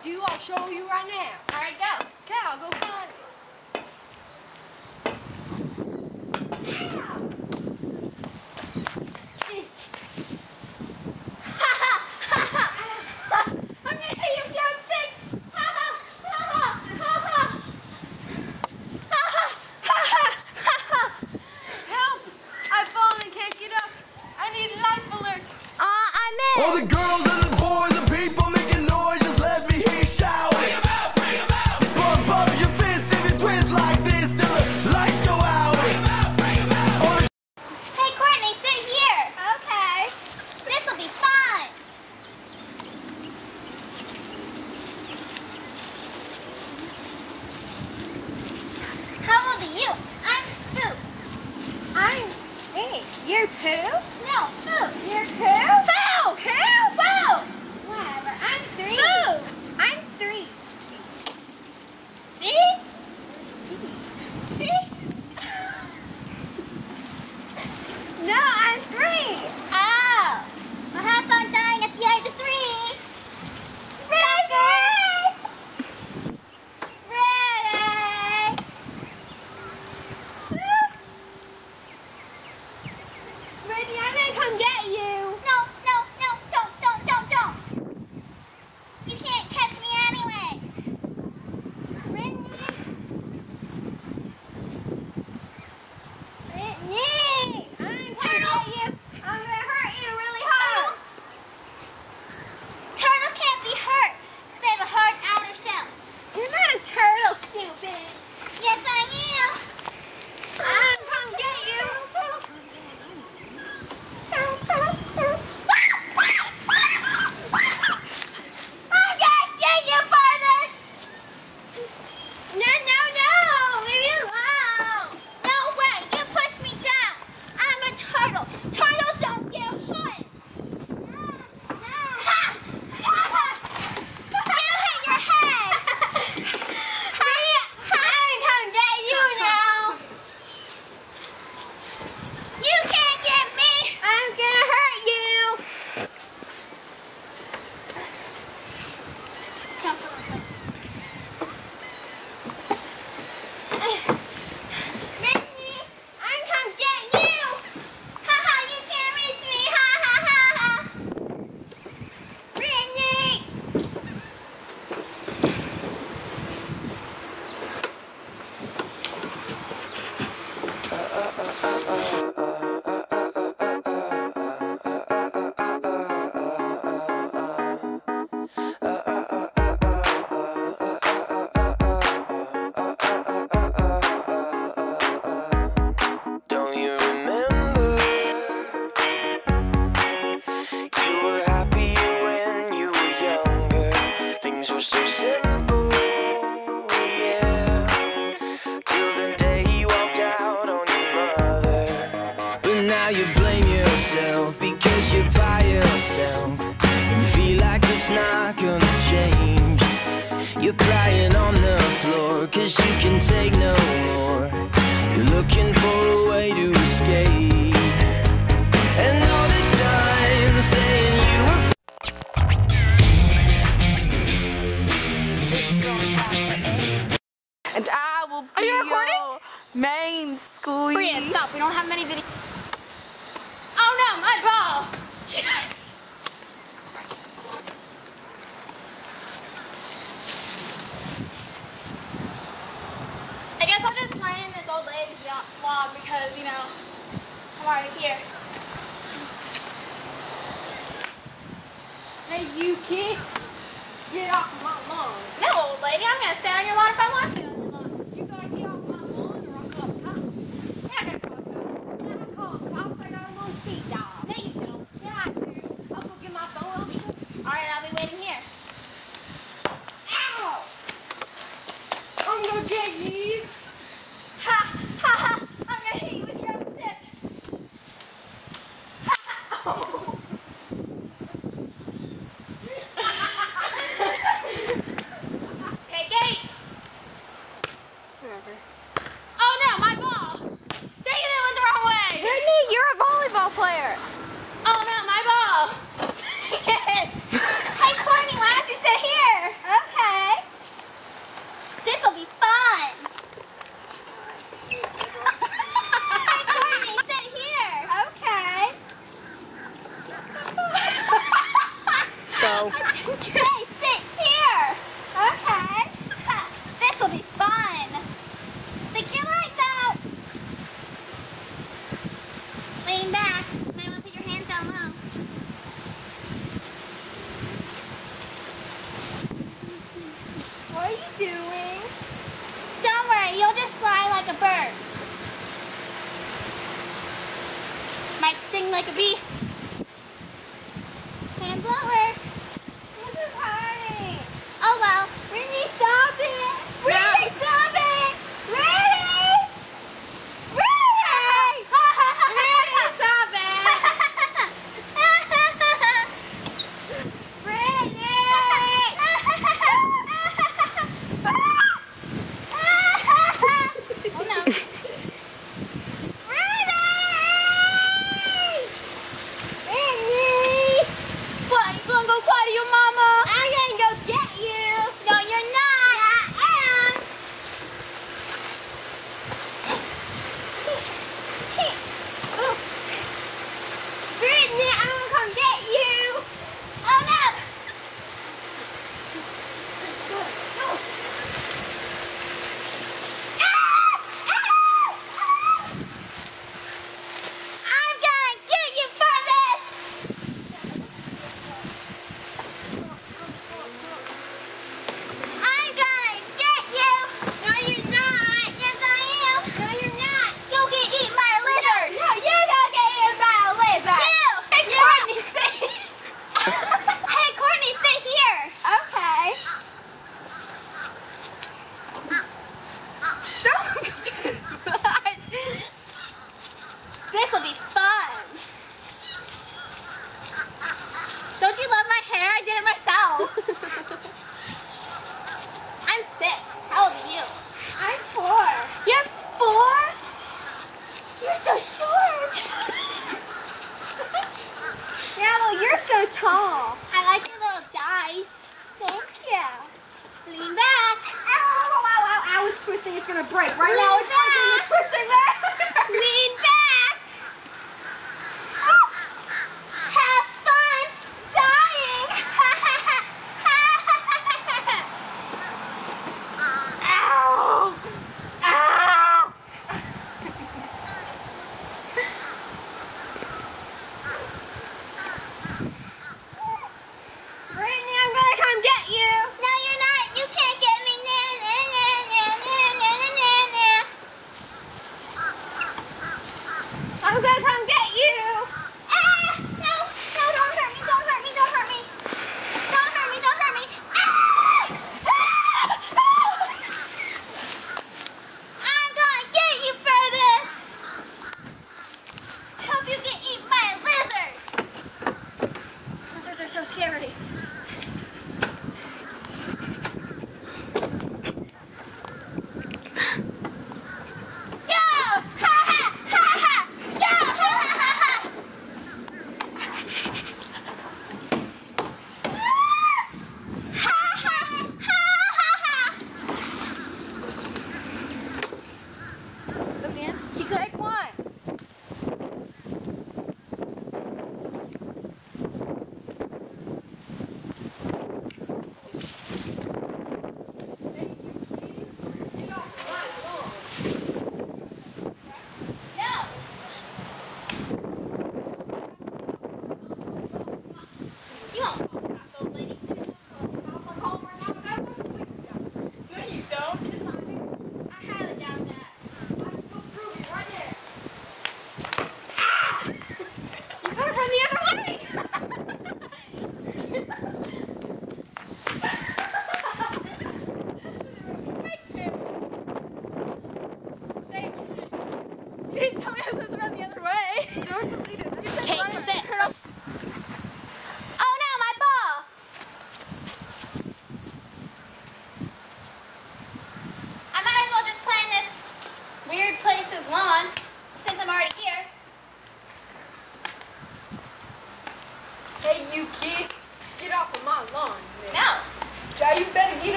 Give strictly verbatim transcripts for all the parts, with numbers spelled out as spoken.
do, I'll show you right now. All right, go. Okay, I'll go find it. All the girls and the boys and people making noise, just let me hear you shout. Bring 'em out, bring 'em out. Bump up your fist if you twist like this till the lights go out. Bring 'em out, bring 'em out. Hey, Courtney, sit here. Okay. This will be fun. How old are you? I'm Pooh. I'm eight. You're Pooh? No, Pooh. You're Pooh? Pooh! Pooh! Pooh! Whatever. I'm three. Pooh! I'm three. See? See? No, I'm three. Oh. Well, have fun dying at the age of three. Ready? Ready? Brittany, I'm gonna come get you. No, no, no, don't, don't, don't, don't. You can't catch me anyways. Brittany. Brittany, I'm gonna get you. I'm gonna hurt you really hard. Turtles can't be hurt. They have a hard outer shell. You're not a turtle, stupid. Yes, I am. I'm come get you. I'm gonna get you for this. No, no, no. Leave me alone. No way. You pushed me down. I'm a turtle. Turtles don't get hurt. Ha! You hit your head. I'm come get you now. You can't get me. I'm gonna hurt you. Brittany, I'm come get you. Ha ha, you can't reach me. Ha ha ha ha. Brittany. Don't you remember? You were happier when you were younger. Things were so simple, yeah. Till the day you walked out on your mother. But now you blame yourself because you're by yourself. And you feel like it's not gonna change. You're crying on the floor cause you can take no more. You're looking for a way to escape. And all this time saying you were This goes out to Amy. And I will be Are you recording? your main squeeze. Brian, stop. We don't have many videos. Oh no, my ball. Yes. I guess I'll just play in this old lady's vlog because, you know, I'm already here. Hey, you kid. Get off my lawn. No, old lady, I'm going to stay on your lawn if I want to stay on your lawn. You gotta get off my lawn or I'll call cops. You're not going to call cops. Yeah, I'll call cops. I got them on speed dial. No, you don't. Yeah, I do. I'll go get my phone. All right, I'll be waiting here. Ow! I'm gonna get you. Ha, ha, ha. I'm going to hit you with your own stick. Ha, ha. Oh. Take eight. like a bee. And blower. This is hurting. Oh well. Brittany, stop it. Brittany, stop it. Brittany. Brittany. Brittany, stop it. Brittany. Oh no. What? You gonna go cry to your mama? I'm gonna go get you. No, you're not. I am. Brittany, I'm gonna come get you. Oh no. I'm gonna get you for this. I'm gonna get you. No, you're not. Yes, I am. No, you're not. You'll get eaten by a lizard. No, you gonna get eaten by a lizard. You. Hey, Yeah. Courtney, sit. Hey, Courtney, sit here. Okay. This will be fun. Don't you love my hair? I did it myself. I'm six. How old are you? I'm four. You're four? You're so short. Yeah, well, you're so tall. I like your little dice. Thank you. Lean back. Ow, ow, ow, ow, ow, it's twisting, it's gonna break. Right Lean now, it's breaking, back. it's twisting there. Lean back. Have fun dying. Ow. Ow. Brittany, I'm gonna come get you. No, you're not. You can't get me. Nah, nah, nah, nah, nah, nah, nah, nah, nah.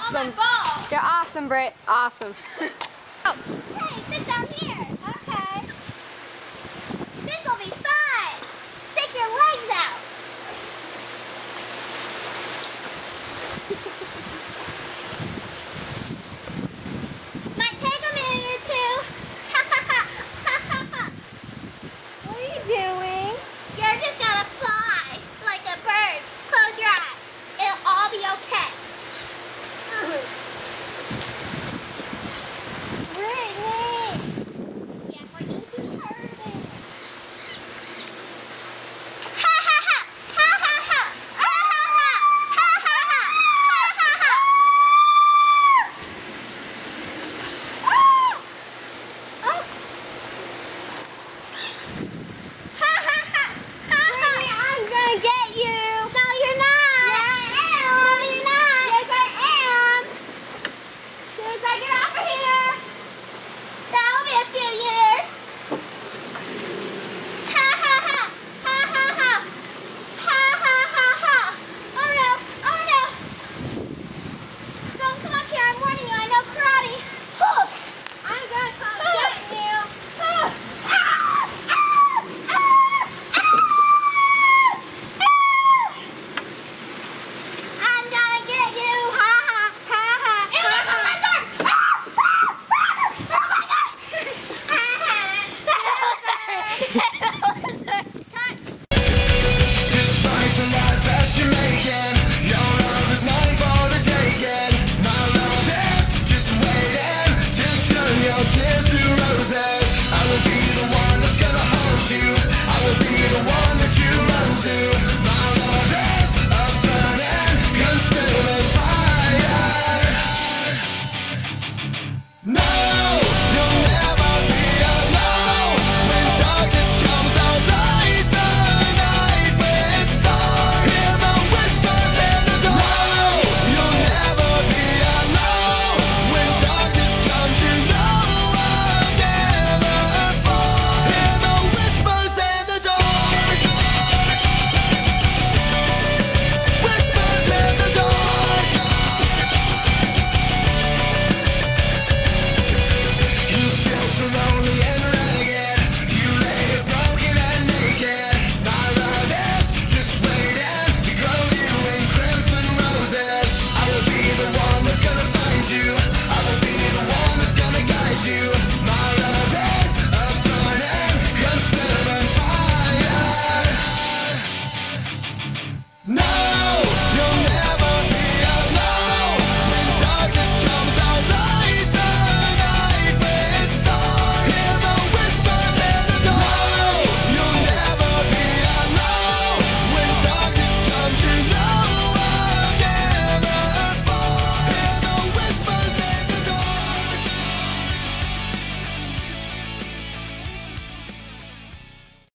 awesome. ball. You're awesome, Britt. Awesome. Oh. Hey, sit down here. Okay. This will be fun. Stick your legs out. Might take a minute or two. What are you doing? You're just gonna fly like a bird. Just close your eyes. It'll all be okay. Brittany! Yeah, we're gonna be hurting. Ha ha ha! Ha ha ha! Ha ha ha! Ha ha ha! Ha ha ha! Oh! Oh! Ha ha ha! Ha ha! I'm gonna get you! No, you're not! Yeah, I am! No, you're not! Yes, I am! As soon as I get off of here! That'll be a few years! Ha ha ha! Ha ha ha! Ha ha ha ha! Oh no! Oh no! Don't come up here, I'm warning you, I know karate! Oh, I'm gonna come get you! Oh. Ah! Ah! Ah! Ah! Ah! I'm gonna get you! Ha ha! Ha ha! Ew, there's a lizard! Ah! Ah! Ah! Oh my god! Ha ha!